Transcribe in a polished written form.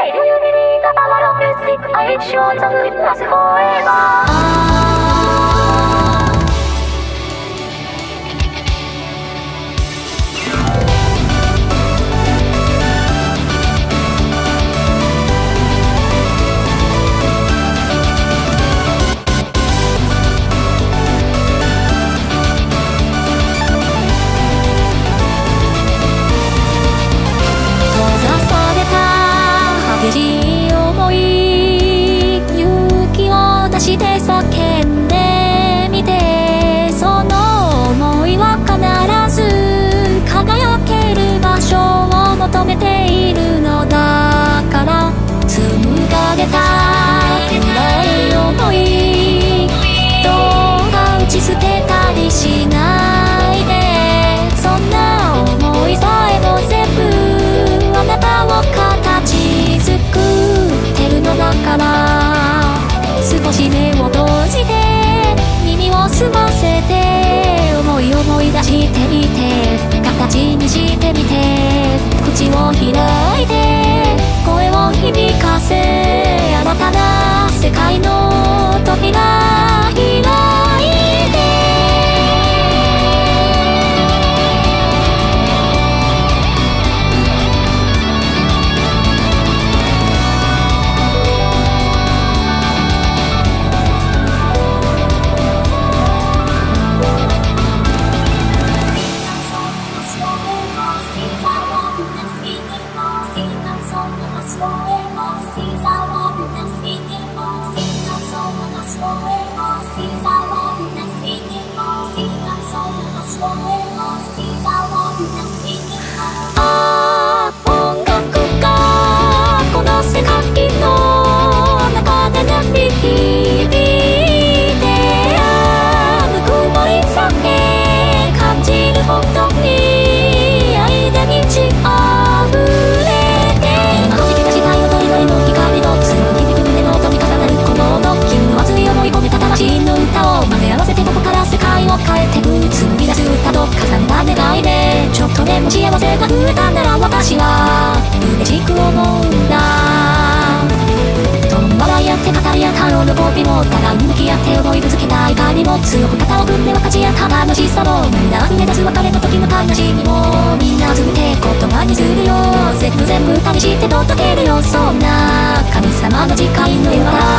Do you believe the power of music? I'm sure that it lasts forever.激しい想い勇気を出して叫んでみて、その想いは必ず輝ける場所を求めているのだから、紡がれた暗い想いどうか打ち捨てたりしないで、そんな想いさえも全部あなたを形作ってるのだから、少し目を閉じて耳を澄ませて、思い出してみて、形にしてみて、口を開いて声を響かせ、新たな世界の扉開いて。音楽がこの世界の中で響いて、ぬくもりさえ感じるほどに愛で満ち溢れて、今弾き出した色とりどりの光の強く響く胸の音に重なるこの音、君の熱い思い込めた魂の歌を混ぜ合わせて、ここから世界を変えてく紡ぎ出す歌と重ねた願いで、ちょっとでも幸せが増えたなら私は嬉しく思うんだ。共に笑い合って語り合った喜びも、互いに向き合って思いぶつけた怒りも、強く肩を組んで分かち合った楽しさも、涙溢れ出す別れの時の悲しみも、みんな集めて言葉にするよ、全部歌にして届けるよ、そんな神様の誓いのような